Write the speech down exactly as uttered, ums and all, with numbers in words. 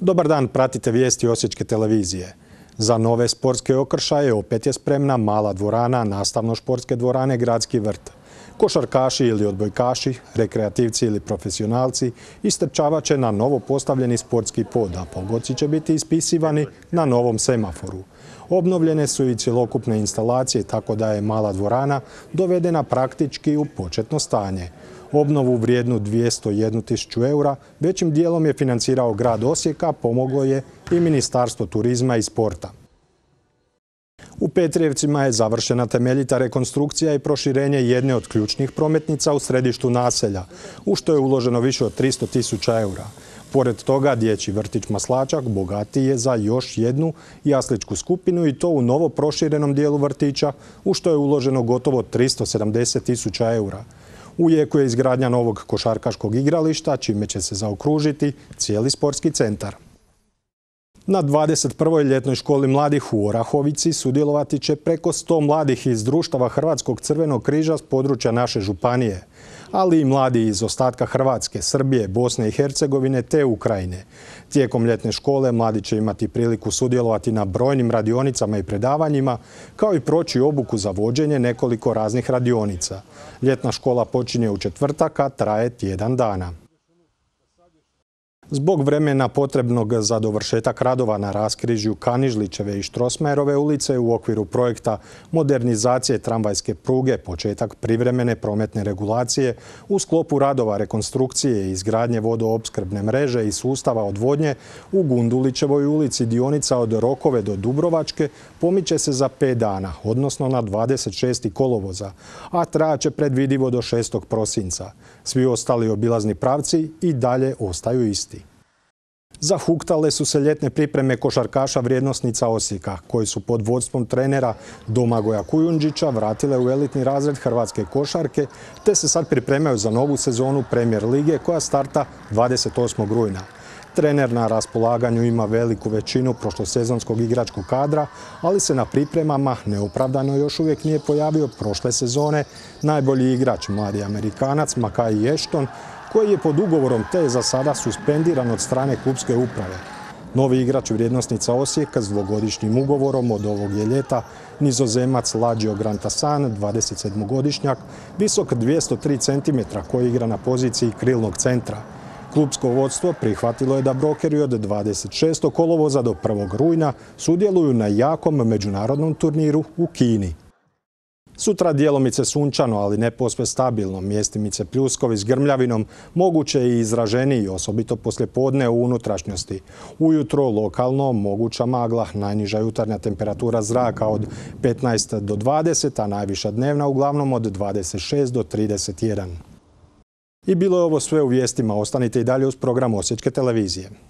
Dobar dan, pratite vijesti Osječke televizije. Za nove sportske okršaje opet je spremna mala dvorana nastavno-športske dvorane Gradski vrt. Košarkaši ili odbojkaši, rekreativci ili profesionalci istrčavat će na novo postavljeni sportski pod, a pogodci će biti ispisivani na novom semaforu. Obnovljene su i cjelokupne instalacije, tako da je mala dvorana dovedena praktički u početno stanje. Obnovu vrijednu dvjesto jednu tisuću eura većim dijelom je financirao grad Osijek, a pomoglo je i Ministarstvo turizma i sporta. U Petrijevcima je završena temeljita rekonstrukcija i proširenje jedne od ključnih prometnica u središtu naselja, u što je uloženo više od tristo tisuća eura. Pored toga, dječji vrtić Maslačak bogatiji je za još jednu jasličku skupinu i to u novo proširenom dijelu vrtića, u što je uloženo gotovo tristo sedamdeset tisuća eura. U jeku je izgradnja novog košarkaškog igrališta, čime će se zaokružiti cijeli sportski centar. Na dvadeset prvoj ljetnoj školi mladih u Orahovici sudjelovati će preko sto mladih iz društava Hrvatskog crvenog križa s područja naše županije, ali i mladi iz ostatka Hrvatske, Srbije, Bosne i Hercegovine te Ukrajine. Tijekom ljetne škole mladi će imati priliku sudjelovati na brojnim radionicama i predavanjima, kao i proći obuku za vođenje nekoliko raznih radionica. Ljetna škola počinje u četvrtak, a traje tjedan dana. Zbog vremena potrebnog za dovršetak radova na raskrižju Kanižlićeve i Štrosmajerove ulice u okviru projekta modernizacije tramvajske pruge, početak privremene prometne regulacije u sklopu radova rekonstrukcije i izgradnje vodoopskrbne mreže i sustava odvodnje u Gundulićevoj ulici dionica od Rokove do Dubrovačke pomiče se za pet dana, odnosno na dvadeset šesti kolovoza, a trajaće predvidivo do šestog prosinca. Svi ostali obilazni pravci i dalje ostaju isti. Zahuktale su se ljetne pripreme košarkaša vrijednosnica Osijeka, koji su pod vodstvom trenera Domagoja Kujundžića vratile u elitni razred hrvatske košarke, te se sad pripremaju za novu sezonu Premier lige koja starta dvadeset osmog rujna. Trener na raspolaganju ima veliku većinu prošlosezonskog igračkog kadra, ali se na pripremama neopravdano još uvijek nije pojavio prošle sezone najbolji igrač, mladi Amerikanac Makai Ashton, koji je pod ugovorom te za sada suspendiran od strane klubske uprave. Novi igrač vrijednosnica Osijeka s dvogodišnjim ugovorom od ovog je ljeta Nizozemac Lađio Grantasan, dvadesetsedmogodišnjak, visok dvjesto tri centimetra, koji igra na poziciji krilnog centra. Klubsko vodstvo prihvatilo je da brokeri od dvadeset šestog kolovoza do prvog rujna sudjeluju na jakom međunarodnom turniru u Kini. Sutra djelomice sunčano, ali ne posve stabilno, mjestimice pljuskovi s grmljavinom, moguće i izraženiji, osobito poslijepodne u unutrašnjosti. Ujutro lokalno moguća magla, najniža jutarnja temperatura zraka od petnaest do dvadeset, a najviša dnevna uglavnom od dvadeset šest do trideset jedan. I bilo je ovo sve u vijestima. Ostanite i dalje uz program Osječke televizije.